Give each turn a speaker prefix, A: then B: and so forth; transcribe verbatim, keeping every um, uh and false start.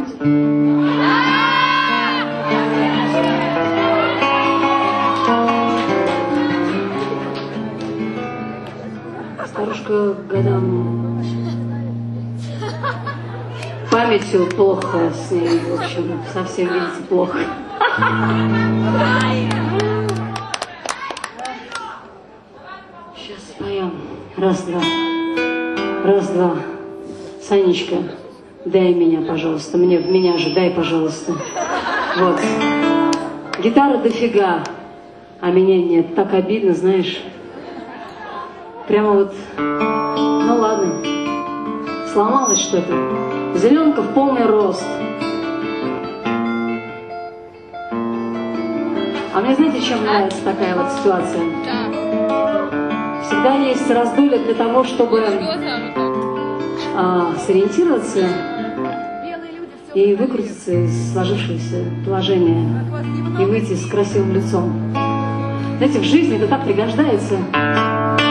A: споем? Старушка годам памятью плохо с ней, в общем, совсем, видите, плохо. Сейчас споем. Раз, два. Раз, два. Санечка, дай меня, пожалуйста. Мне в меня же дай, пожалуйста. Вот. Гитара дофига, а меня нет. Так обидно, знаешь. Прямо вот, ну ладно, сломалось что-то. Зеленка в полный рост. А мне знаете, чем нравится такая вот ситуация? Всегда есть раздолье для того, чтобы а, сориентироваться и выкрутиться из сложившегося положения и выйти с красивым лицом. Знаете, в жизни это так пригождается.